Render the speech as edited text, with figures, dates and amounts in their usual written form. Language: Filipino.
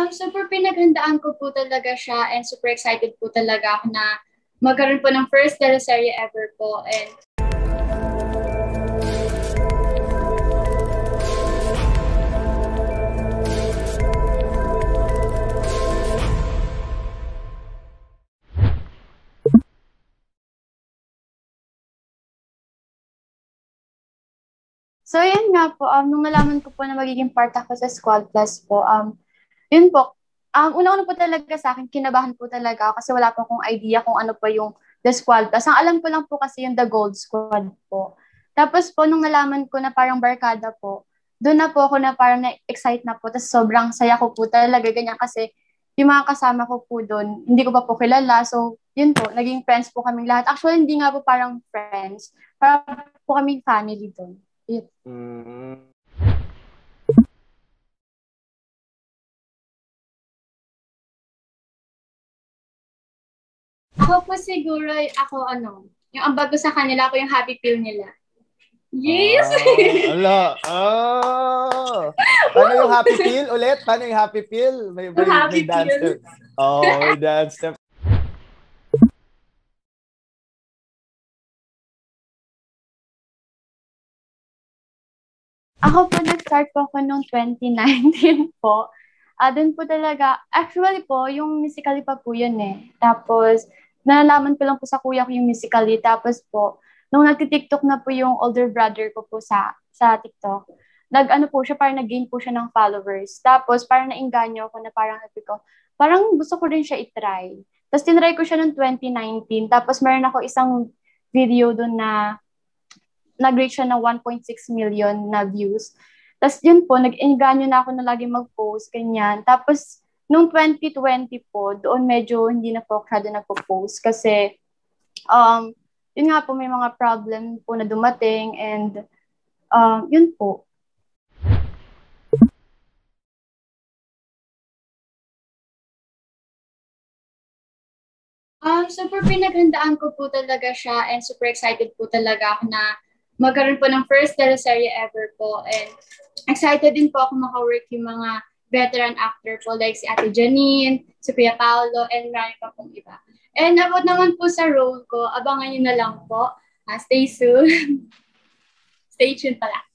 Super pinaghandaan ko po talaga siya and super excited po talaga ako na magkaroon po ng first teleserye ever po. And so, yun nga po, nung nalaman ko po na magiging part ako sa Squad Plus po, yun po, una-una po talaga sa akin, kinabahan po talaga ako kasi wala po akong idea kung ano po yung The Squad Plus. Ang alam ko lang po kasi yung The Gold Squad po. Tapos po, nung nalaman ko na parang barkada po, doon na po ako na parang na-excite na po. Tapos sobrang saya ko po talaga, ganyan kasi yung mga kasama ko po doon, hindi ko pa po kilala. So, yun po, naging friends po kaming lahat. Actually, hindi nga po parang friends. Parang po kaming family doon. Mm. Ako po siguro, yung ambag ko sa kanila, ako yung happy pill nila. Yes! Ala. Paano yung happy pill ulit? Paano yung happy pill? May happy dance pill. step. Oh, may dance step. Ako po, nag-start po ako noong 2019 po. Doon po talaga, actually po, yung musically pa po yun eh. Tapos, nalalaman ko lang po sa kuya ko yung musically. Tapos po, nung nagti-TikTok na po yung older brother ko po sa TikTok, nag-ano po siya, parang nag-gain po siya ng followers. Tapos, parang nainganyo ako na parang sabi ko, parang gusto ko rin siya itry. Tapos, tinry ko siya noong 2019. Tapos, meron ako isang video doon na nag-reach siya ng 1.6 million na views. Tapos yun po, nag-enganyo na ako na lagi mag-post, ganyan. Tapos, nung 2020 po, doon medyo hindi na po ako nagpo-post kasi, yun nga po, may mga problem po na dumating and, yun po. Super pinaghandaan ko po talaga siya and super excited po talaga ako na magkaroon po ng first teleserye ever po. And excited din po ako maka-work yung mga veteran actor po like si Ate Janine, si Kuya Paolo, and marami pa pong iba. And about naman po sa role ko, abangan nyo na lang po. Stay soon. Stay tuned pala.